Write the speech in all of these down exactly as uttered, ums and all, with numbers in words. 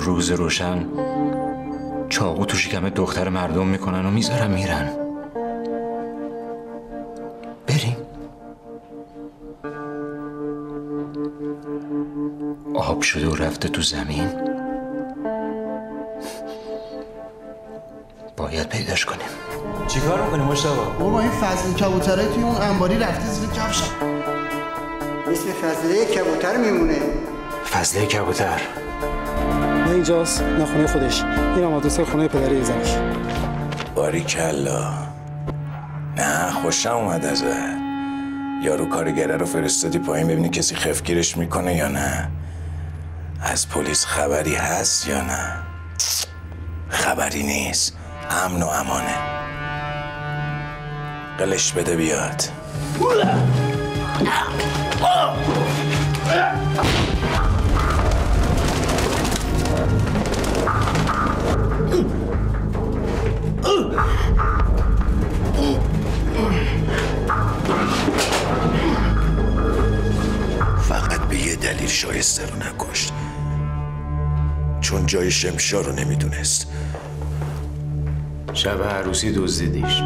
روز روشن چاقو تو شکم دختر مردم میکنن و میذارن میرن. بریم. آب شده و رفته تو زمین، باید پیداش کنیم. چی کار میکنی مشتاق؟ بابا این فضل کبوتره توی اون انباری رفته زیر کفش. اسم فضله کبوتر میمونه. فضله کبوتر نه اینجاست نه خونه خودش، این هم آدرس خونه پدری زنش. باریکلا. نه خوشم اومد ازت. یارو کارگره رو فرستادی پایین ببینی کسی خفگیرش میکنه یا نه. از پلیس خبری هست یا نه؟ خبری نیست. امن و امانه. قلش بده بیاد. فقط به یه دلیل شایسته رو نکشت، چون جای شمشار رو نمیدونست. شب عروسی دزدیدیش.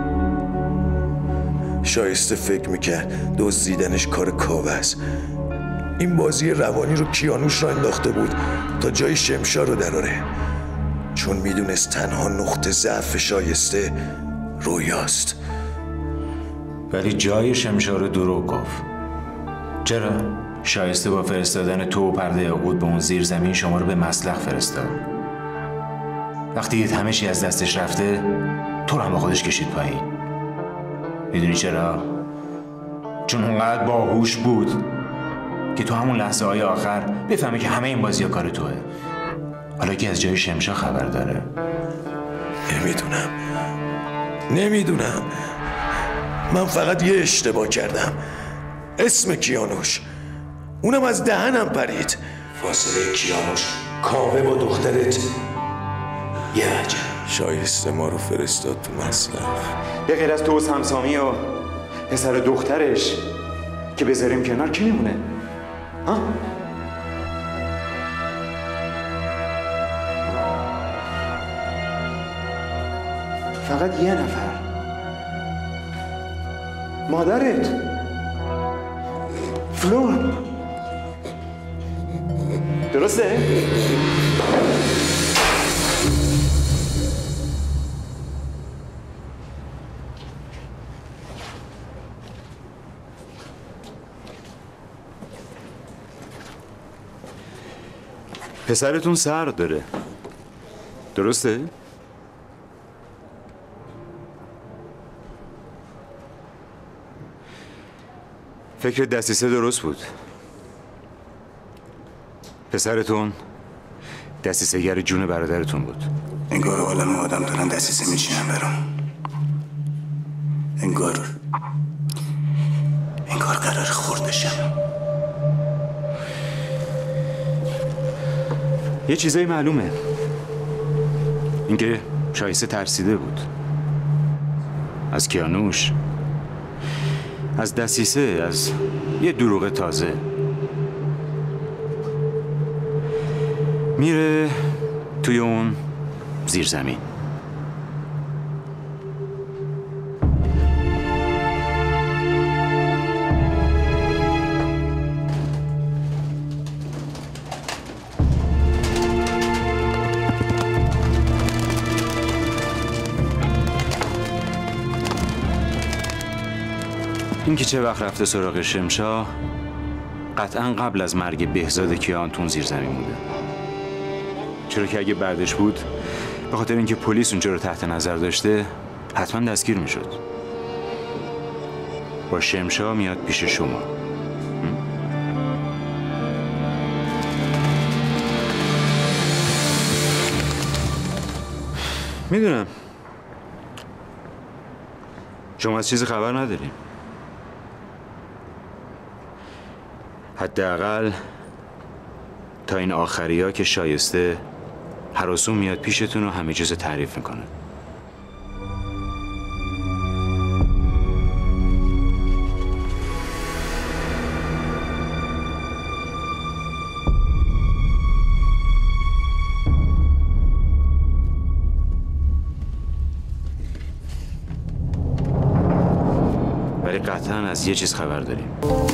شایسته فکر میکرد دزدیدنش کار کاوه است. این بازی روانی رو کیانوش را انداخته بود تا جای شمشار رو دراره، چون میدونست تنها نقطه ضعف شایسته رویاست. ولی جای شمشار رو دروغ گفت. چرا؟ شایسته با فرستادن تو و پرده یاقوت به اون زیر زمین شما رو به مسلخ فرستاد. وقتی دید همه چی از دستش رفته، تو رو هم با خودش کشید پایین. میدونی چرا؟ چون اونقدر باهوش بود که تو همون لحظه های آخر بفهمه که همه این بازی ها کار توه. حالا که از جای شمشا خبر داره. نمیدونم نمیدونم من فقط یه اشتباه کردم. اسم کیانوش، اونم از دهنم پرید. فاصله کیانوش کاوه با دخترت یه عجب. شایسته ما رو فرستاد تو مسلخ. به غیر از تو و سمسامی و پسر دخترش که بذاریم کنار کی میمونه؟ ها؟ فقط یه نفر، مادرت فلور. درسته؟ پسرتون سر داره، درسته؟ فکر دسیسه درست بود. پسرتون دسیسه‌گر جون برادرتون بود. انگار عالم آدم دارن دسیسه میچینن برام. انگار انگار قرار خورد بشم. یه چیزایی معلومه، اینکه شایسته ترسیده بود از کیانوش، از دسیسه، از یه دروغ تازه. میره توی اون زیر زمین. این که چه وقت رفته سراغ شمشا، قطعا قبل از مرگ بهزاد کیانتون زیر زمین بوده. چرا که اگه بعدش بود، به خاطر اینکه پلیس اونجا رو تحت نظر داشته، حتما دستگیر میشد. با شمشا میاد پیش شما. میدونم شما از چیزی خبر نداریم. حداقل تا این آخری ها که شایسته هراسون میاد پیشتون و همه چیز تعریف میکنه. از یه چیز خبر داریم.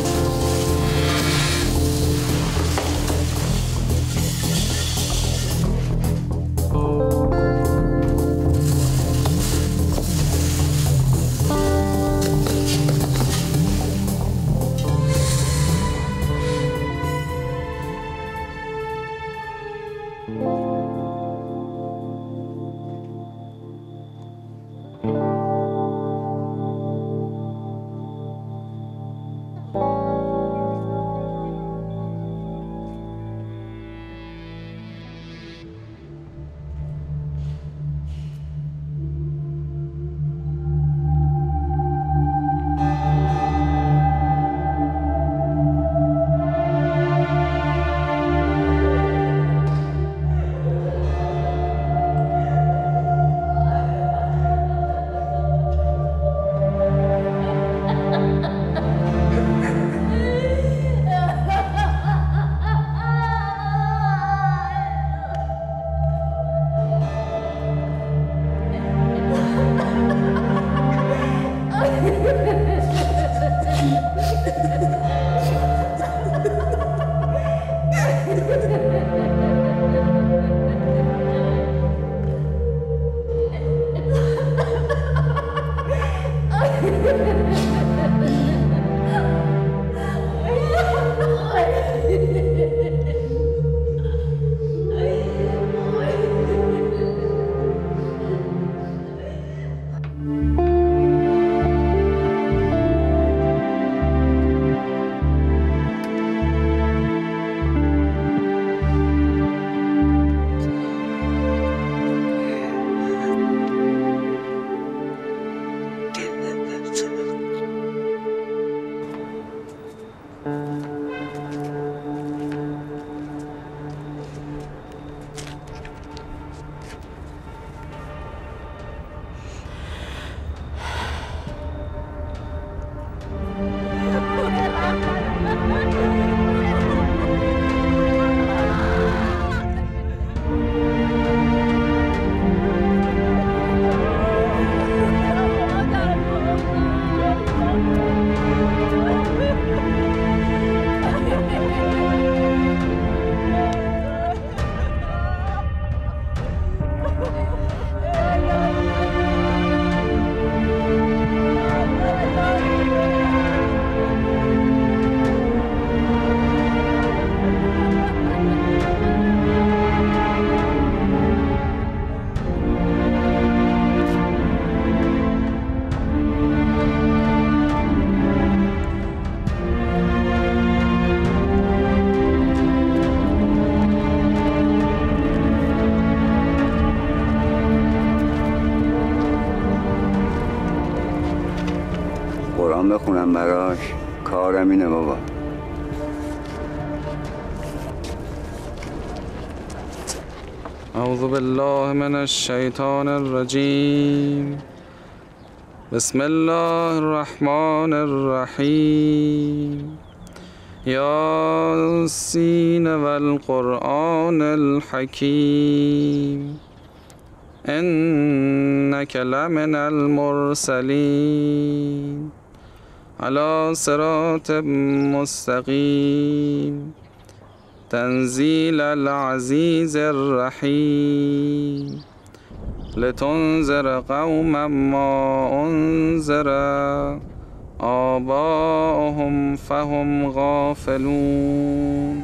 قرآن بخونم براش، کارم اینه بابا. اعوذ بالله من الشیطان الرجیم. بسم الله الرحمن الرحیم. یاسین والقرآن الحکیم. انک لمن المرسلین علی صراط مستقیم. تنزیل العزیز الرحیم. لتنذر قوما ما انذر آباؤهم فهم غافلون.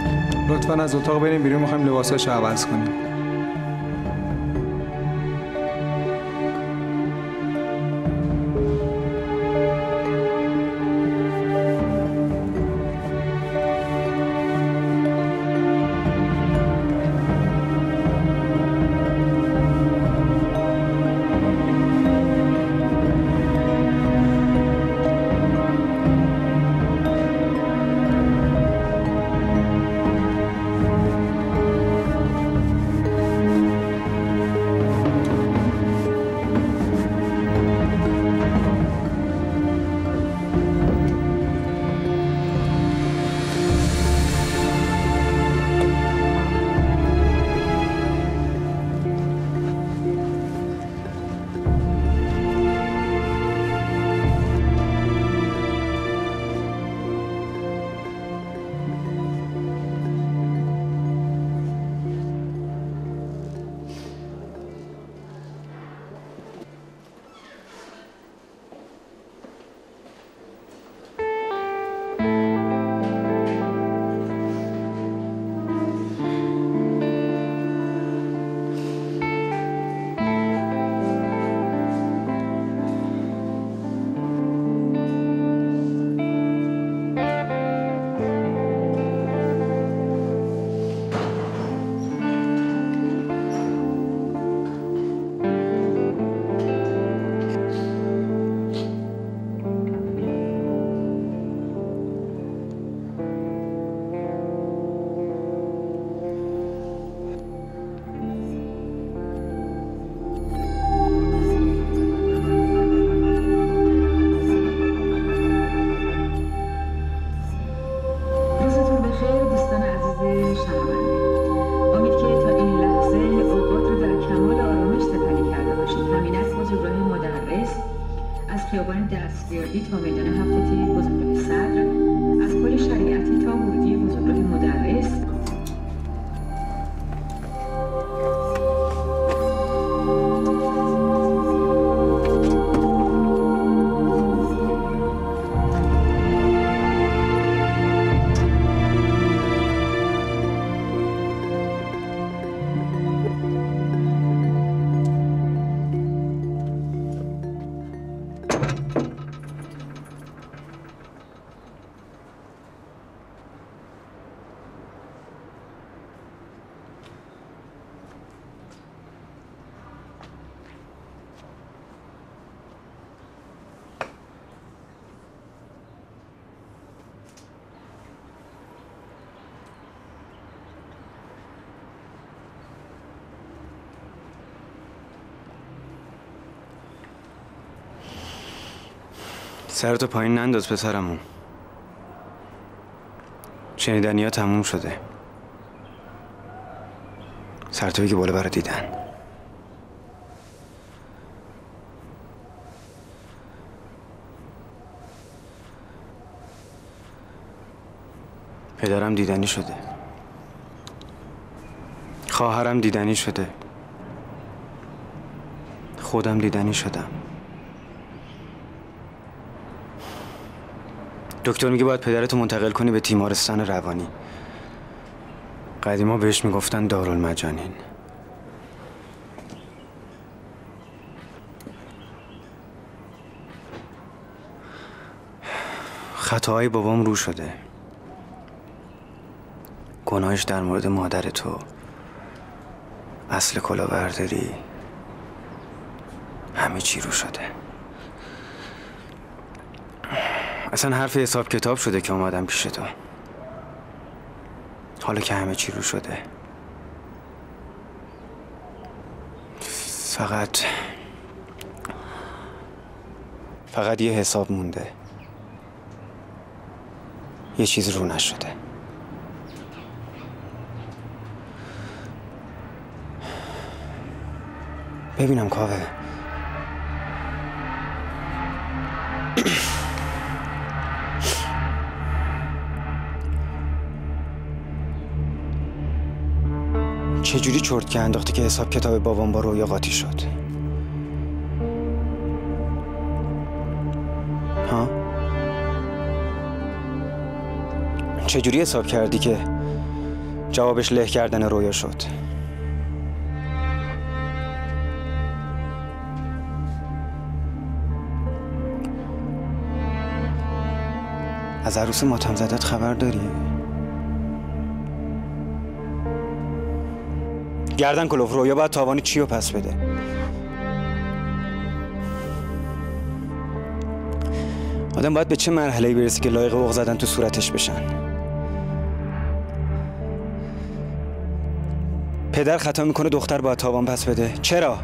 لطفاً از اتاق بریم بیرون، میخوایم لباساشو عوض کنیم. خیابان دستیابی تا میدان هفت تیر بزرگراه صدر، از پل شریعتی تا ورودی بزرگراه مدرس، سرتو پایین ننداز پسرمون. شنیدنی ها تموم شده. سرتو بگی بالا برا دیدن. پدرم دیدنی شده، خواهرم دیدنی شده، خودم دیدنی شدم. دکتر میگه باید پدرتو منتقل کنی به تیمارستان روانی. قدیما بهش میگفتن دارالمجانین. خطاهای بابام رو شده. گناهش در مورد مادر تو، اصل کلاهبرداری، همه چی رو شده. اصلا حرف حساب کتاب شده که اومدم پیش تو. حالا که همه چی رو شده، فقط فقط یه حساب مونده. یه چیز رو نشده. ببینم کاوه، چجوری چرت که انداختی که حساب کتاب بابام با رویا قاطی شد؟ ها؟ چجوری حساب کردی که جوابش له کردن رویا شد. از عروس ماتم زدت خبر داری؟ گردن کلوف، رویا باید تاوانی چی رو پس بده؟ آدم باید به چه مرحله‌ای برسه که لایق اوق زدن تو صورتش بشن؟ پدر خطا میکنه دختر باید تاوان پس بده. چرا؟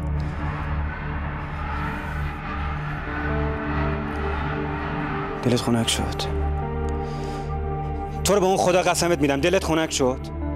دلت خنک شد. تو رو به اون خدا قسمت میدم دلت خنک شد.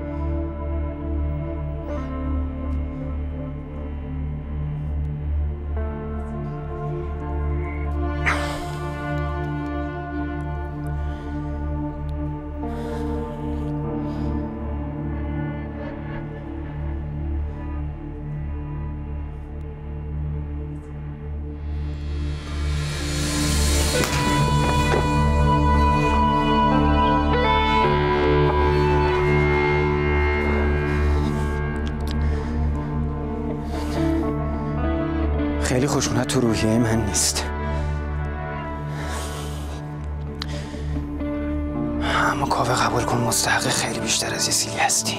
خیلی خشونت تو روحیه من نیست، اما کاوه قبول کن مستحق خیلی بیشتر از یه سیلی هستی.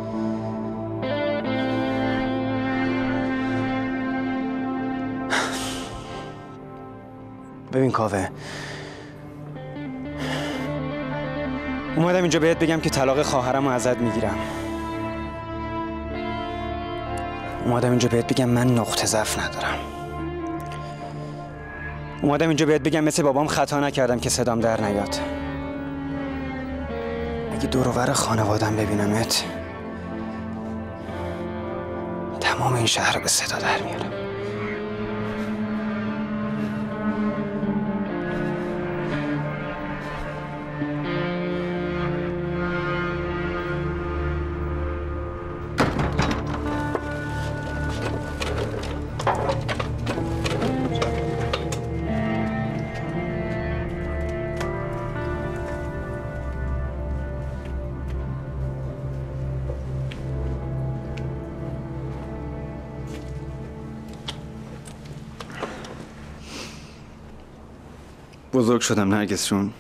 ببین کاوه، اومدم اینجا بهت بگم که طلاق خواهرم رو ازت میگیرم. اومدم اینجا بهت بگم من نقطه ضعف ندارم. اومدم اینجا بهت بگم مثل بابام خطا نکردم که صدام در نیاد. اگه دور و بر خانوادم ببینمت تمام این شهر رو به صدا در میارم. بزرگ شدم نرگس جون.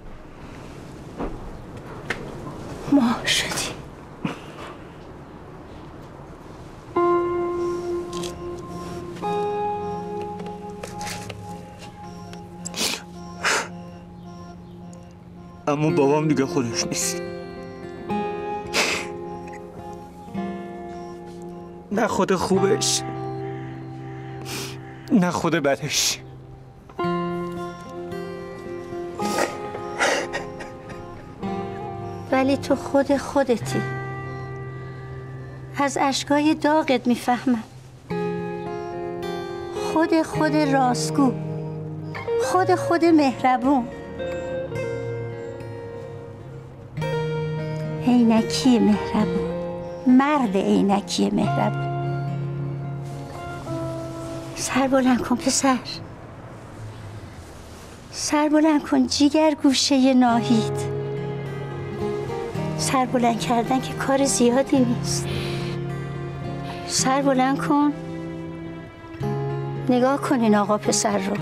ما شدیم. اما بابام دیگه خودش نیست. نه خود خوبش نه خود بدش. ولی تو خود خودتی. از اشکای داغت میفهمم. خود خود راستگو، خود خود مهربون. عینکی مهربون، مرد عینکی مهربون. سر بلند کن پسر، سر بلند کن جیگر گوشه ناهید. سر بلند کردن که کار زیادی نیست. سر بلند کن، نگاه کنین آقا پسر رو.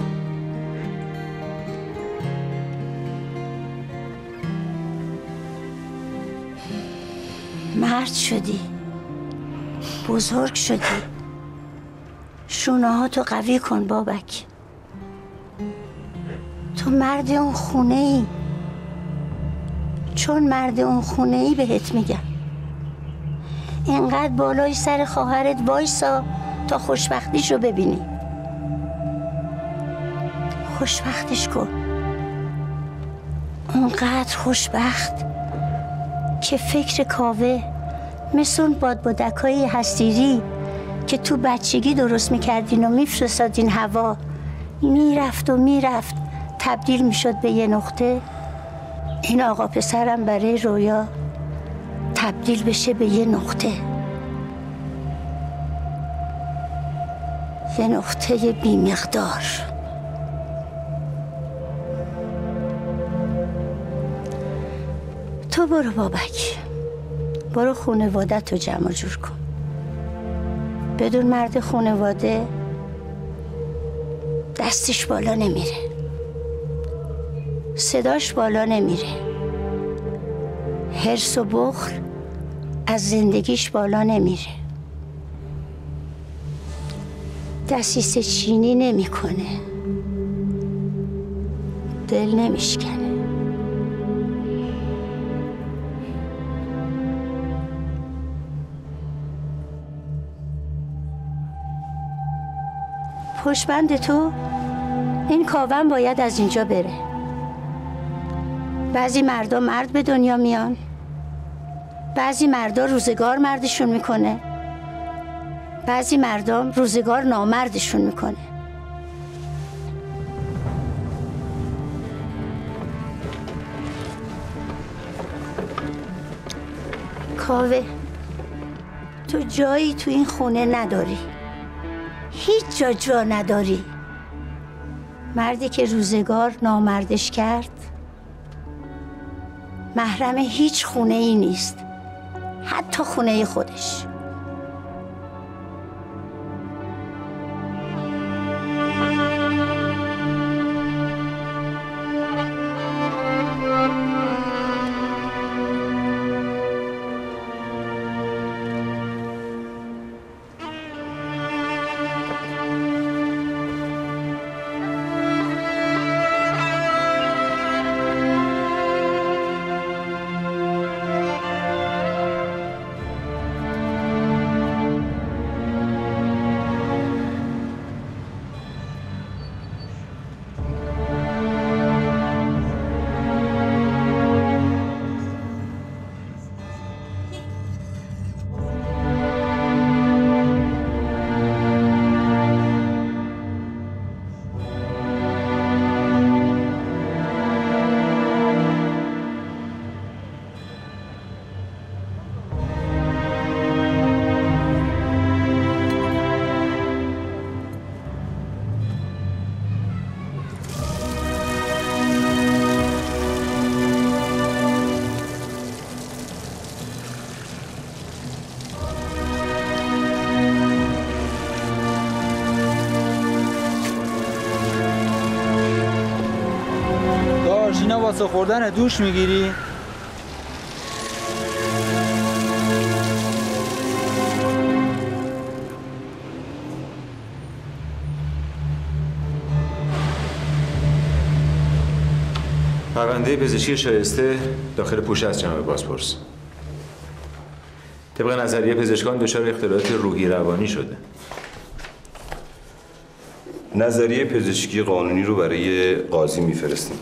مرد شدی، بزرگ شدی. شونه ها تو قوی کن بابک. تو مرد اون خونه ای. چون مرد اون خونه ای بهت میگم اینقدر بالای سر خواهرت وایسا تا خوشبختیش رو ببینی. خوشبختش کن، اونقدر خوشبخت که فکر کاوه مثل اون بادبادکای حصیری که تو بچگی درست میکردین و میفرستادین هوا، میرفت و میرفت تبدیل میشد به یه نقطه. این آقا پسرم برای رویا تبدیل بشه به یه نقطه، یه نقطه بی مقدار. تو برو بابک، برو خانوادت رو جمع جور کن. بدون مرد خانواده دستش بالا نمیره، صداش بالا نمیره، حرص و بخل از زندگیش بالا نمیره، دسیسه چینی نمیکنه، دل نمیشکنه. پشتبند تو این کاوه باید از اینجا بره. بعضی مردا مرد به دنیا میان، بعضی مردا روزگار مردشون میکنه، بعضی مردا روزگار نامردشون میکنه. کاوه تو جایی تو این خونه نداری، هیچ جا جا نداری. مردی که روزگار نامردش کرد محرم هیچ خونه ای نیست، حتی خونه خودش. واسه خوردن دوش میگیری؟ پرونده پزشکی شایسته داخل پوشه از جناب بازپرس. طبق نظریه پزشکان دچار اختلالات روحی روانی شده. نظریه پزشکی قانونی رو برای قاضی میفرستیم.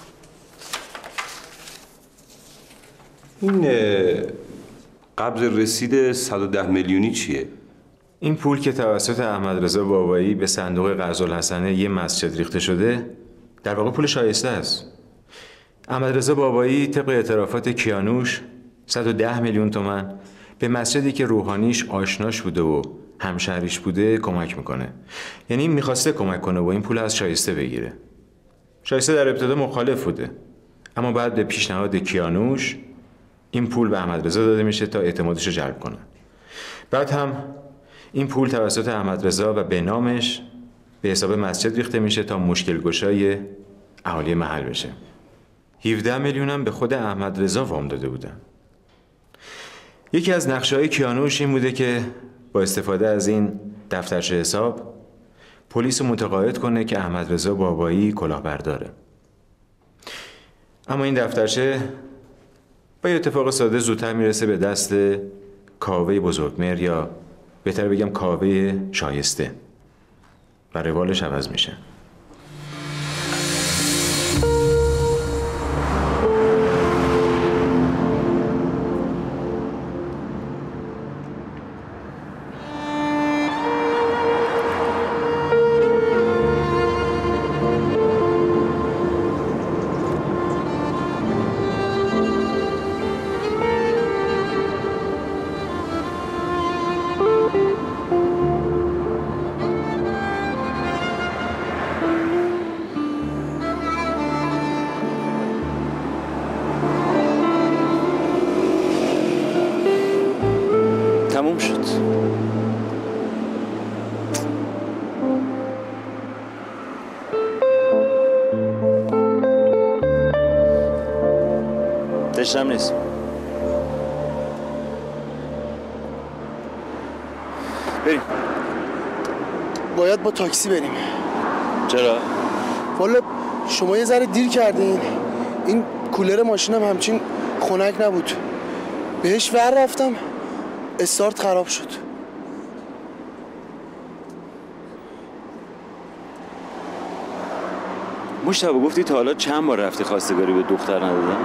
این قبض رسید صد و ده میلیونی چیه؟ این پول که توسط احمد رضا بابایی به صندوق قرض‌الحسنه یه مسجد ریخته شده در واقع پول شایسته است. احمد رضا بابایی طبق اعترافات کیانوش صد و ده میلیون تومان به مسجدی که روحانیش آشناش بوده و همشهریش بوده کمک میکنه. یعنی میخواسته کمک کنه و این پول از شایسته بگیره. شایسته در ابتدا مخالف بوده، اما بعد به پیشنهاد کیانوش این پول به احمد رضا داده میشه تا اعتمادش رو جلب کنه. بعد هم این پول توسط احمد رضا و به نامش به حساب مسجد ریخته میشه تا مشکل گشای اهالی محل بشه. هفده میلیون هم به خود احمد رضا وام داده بودن. یکی از نقشه‌های کیانوش این بوده که با استفاده از این دفترچه حساب پلیس رو متقاعد کنه که احمد رضا بابایی کلاهبرداره. اما این دفترچه با یه اتفاق ساده زودتر میرسه به دست کاوه بزرگمهر، یا بهتر بگم کاوه شایسته، و روالش عوض میشه. تموم شد. دشتم نیست. بریم. باید با تاکسی بریم. چرا؟ والا شما یه ذره دیر کردین. این کولر ماشینم همچین خنک نبود. بهش ور رفتم استارت خراب شد. مشتبه گفتی تا حالا چند بار رفتی خواستگاری به دختر ندادن؟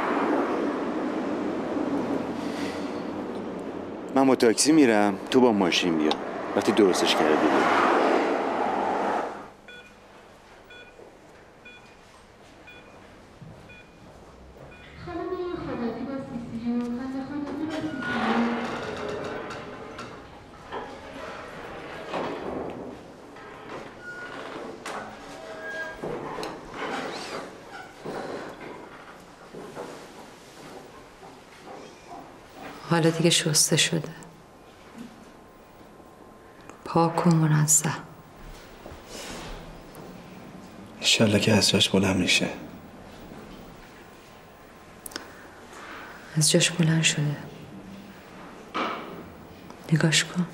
من با تاکسی میرم، تو با ماشین بیا. وقتی درستش کردی بیا. حالا دیگه شسته شده، پاک و منظم. انشالله که از جاش بلند میشه. از جاش بلند شده. نگاش کن،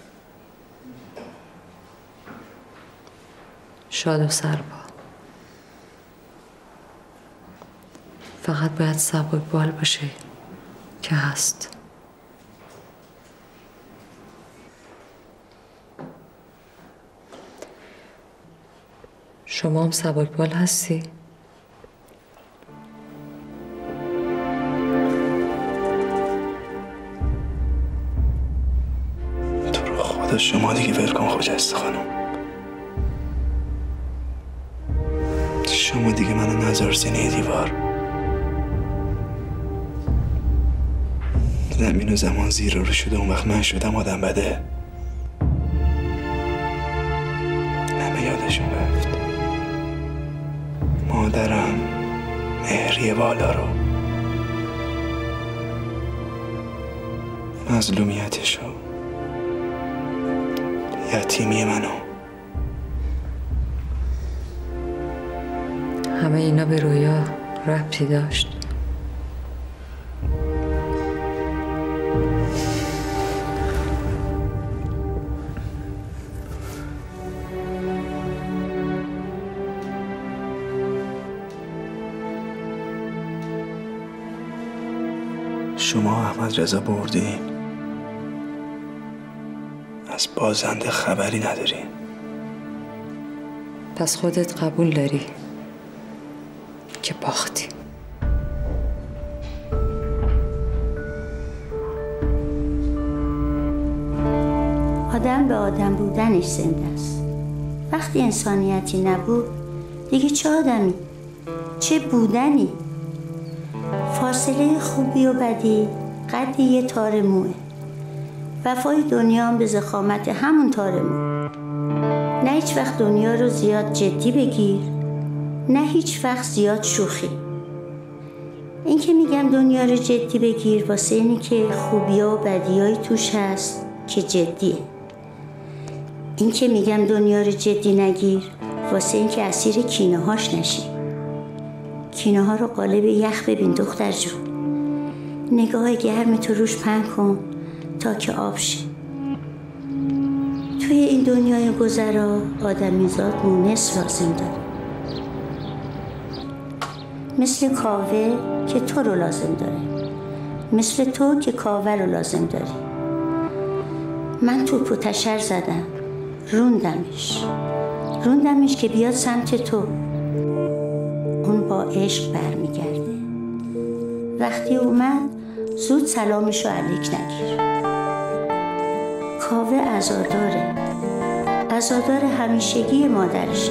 شاد و سربا. فقط باید سبک بال باشه که هست. شما هم سبکبال هستی؟ تو رو خدا شما دیگه ول کن خجسته خانم. شما دیگه منو نذار سینه دیوار. زمین و زمان زیر رو شده، اون وقت من شدم آدم بده. همه یادشون رفت. مادرم مهری بالا رو، مظلومیتشو، یتیمی منو. همه اینا به رویا ربطی داشت. شما احمد رضا بردین، از بازنده خبری ندارین. پس خودت قبول داری که باختی. آدم به آدم بودنش زنده است. وقتی انسانیتی نبود دیگه چه آدمی؟ چه بودنی؟ فاصله خوبی و بدی قد یه تار موه. وفای دنیا هم به ضخامت همون تار مو. نه هیچ وقت دنیا رو زیاد جدی بگیر، نه هیچ وقت زیاد شوخی. این که میگم دنیا رو جدی بگیر واسه اینی که خوبی‌ها و بدی‌های توش هست که جدیه. این که میگم دنیا رو جدی نگیر واسه این که اسیر کینه هاش نشی. کینه ها رو قالب یخ ببین دختر جون. نگاه گرم تو روش پهن کن تا که آب شه. توی این دنیای گذرا آدمیزاد مونس لازم داره. مثل کاوه که تو رو لازم داره، مثل تو که کاوه رو لازم داری. من توپ و تشر زدم، روندمش روندمش که بیاد سمت تو. اون با عشق برمیگرده. وقتی اومد زود سلامشو علیک نگیر. کاوه عزاداره، عزادار همیشگی مادرشه.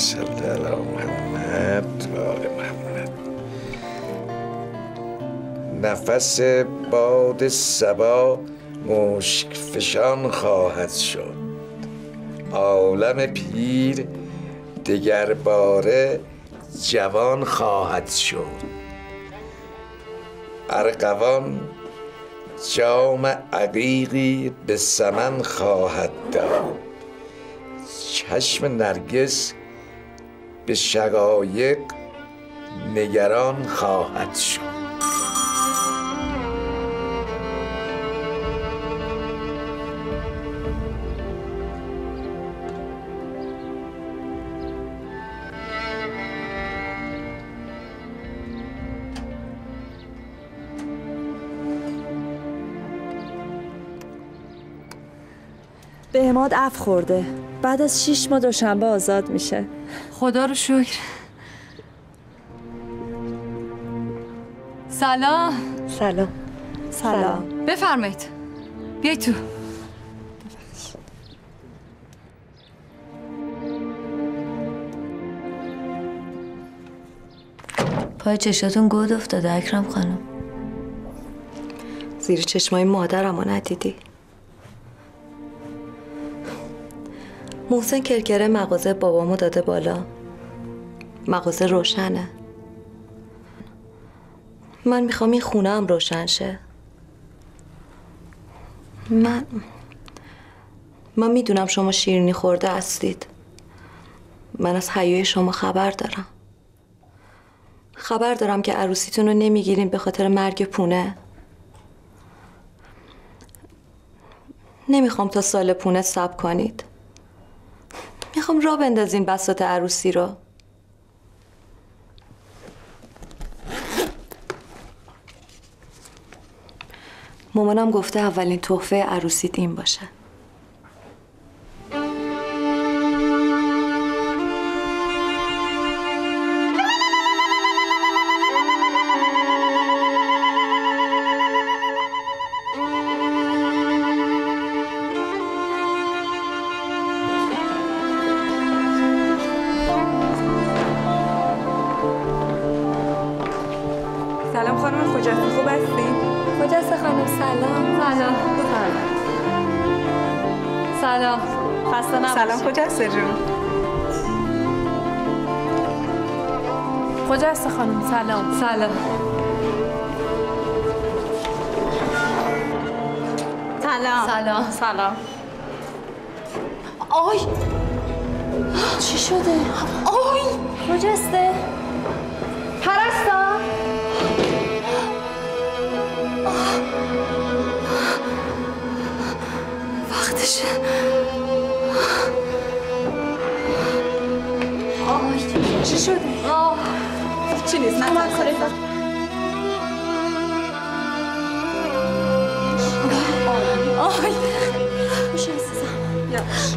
صل علی محمد و آل محمد. نفس باد صبا مشک فشان خواهد شد، عالم پیر دگر باره جوان خواهد شد. ارغوان جام عقیقی به سمن خواهد داد، چشم نرگس به شقایق نگران خواهد شد. بهماد عفو خورده، بعد از شیش ماه دوشنبه آزاد میشه. خدا رو شکر. سلام. سلام. سلام. بفرمایید. بیای تو. پای چشاتون گود افتاده اکرم خانم. زیر چشمای مادرمو ندیدی؟ محسن کرکره مغازه بابامو داده بالا. مغازه روشنه. من میخوام این خونه هم روشن شه. من من میدونم شما شیرینی خورده هستید. من از حیای شما خبر دارم. خبر دارم که عروسیتون رو نمیگیریم به خاطر مرگ پونه. نمیخوام تا سال پونه صبر کنید. میخوام راه بندازیم بساط عروسی رو. مامانم گفته اولین تحفه عروسیت این باشه. سلام خانم خجسته، خوب هستین؟ خجسته خانم سلام. سلام. سلام. خسته نباشید. سلام خجسته جون. خجسته خانم سلام. سلام. سلام. سلام. سلام. آی چی شده؟ آی خجسته پرستا. وقتشه. آی چی شده؟ آه چی نیست من خورم. آی خوش عزیزم. یواش.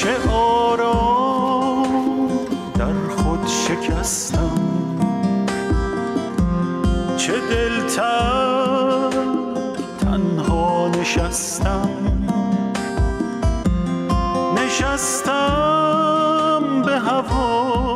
چه آرام در خود شکستم، چه دلتر تنها نشستم، نشستم به هوا